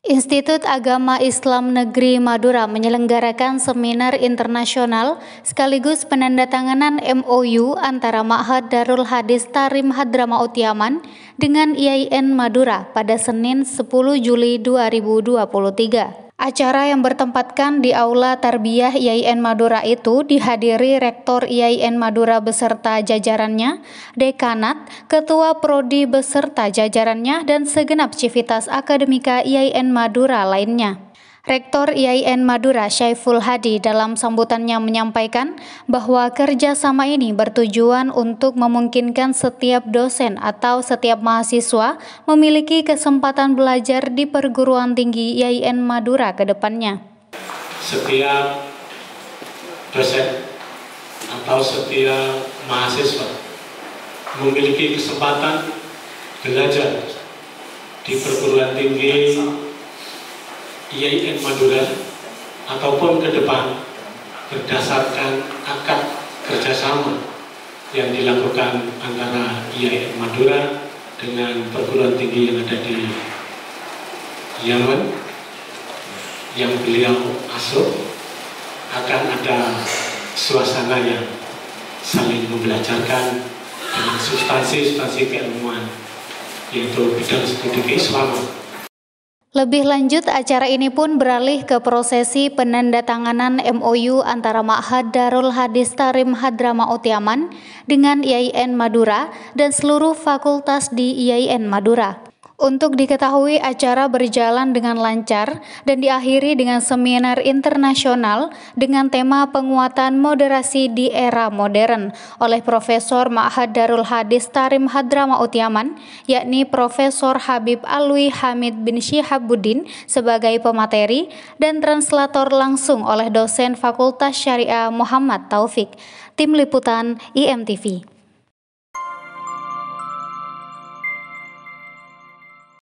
Institut Agama Islam Negeri Madura menyelenggarakan seminar internasional sekaligus penandatanganan MOU antara Ma'had Darul Hadis Tarim Hadramaut Yaman dengan IAIN Madura pada Senin 10 Juli 2023. Acara yang bertempatkan di Aula Tarbiyah IAIN Madura itu dihadiri Rektor IAIN Madura beserta jajarannya, Dekanat, Ketua Prodi beserta jajarannya, dan segenap civitas akademika IAIN Madura lainnya. Rektor IAIN Madura Syaiful Hadi dalam sambutannya menyampaikan bahwa kerjasama ini bertujuan untuk memungkinkan setiap dosen atau setiap mahasiswa memiliki kesempatan belajar di perguruan tinggi IAIN Madura ke depannya. Setiap dosen atau setiap mahasiswa memiliki kesempatan belajar di perguruan tinggi IAIN Madura ataupun ke depan berdasarkan akad kerjasama yang dilakukan antara IAIN Madura dengan perguruan tinggi yang ada di Yaman yang beliau asuh. Akan ada suasana yang saling membelajarkan dengan substansi keilmuan, yaitu bidang studi keislaman. Lebih lanjut, acara ini pun beralih ke prosesi penandatanganan MOU antara Ma'had Darul Hadis Tarim Hadramaut Yaman dengan IAIN Madura dan seluruh fakultas di IAIN Madura. Untuk diketahui, acara berjalan dengan lancar dan diakhiri dengan seminar internasional dengan tema penguatan moderasi di era modern oleh Profesor Ma'had Darul Hadis Tarim Hadramaut Yaman, yakni Profesor Habib Alwi Hamid bin Syihabuddin sebagai pemateri dan translator langsung oleh dosen Fakultas Syariah Muhammad Taufik. Tim Liputan IMTV.